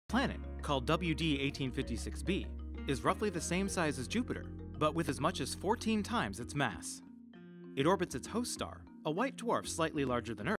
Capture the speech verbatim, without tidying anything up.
planet, called W D eighteen fifty-six b, is roughly the same size as Jupiter, but with as much as fourteen times its mass. It orbits its host star, a white dwarf slightly larger than Earth,